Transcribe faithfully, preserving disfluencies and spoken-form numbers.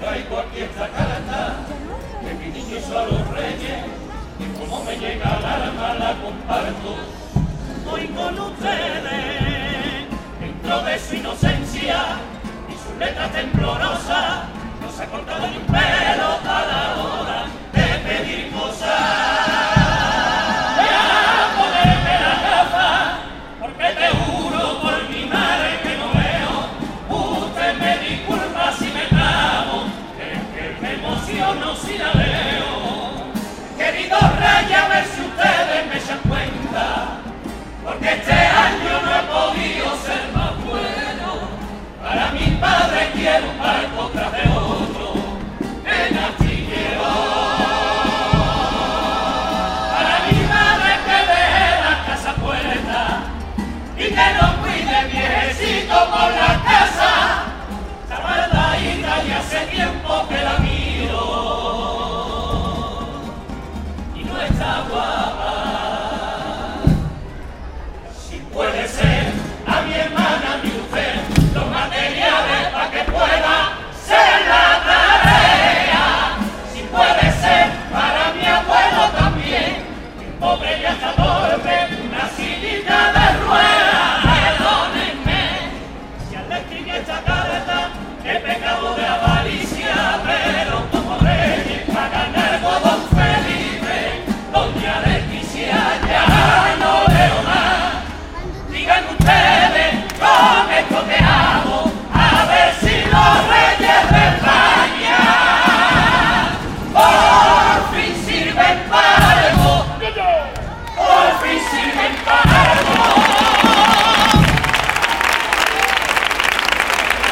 traigo aquí esta carta, que mi niño hizo a los reyes, y como me llega al alma la comparto. Hoy con ustedes, dentro de su inocencia y su letra temblorosa, no se ha cortado ni un pelo.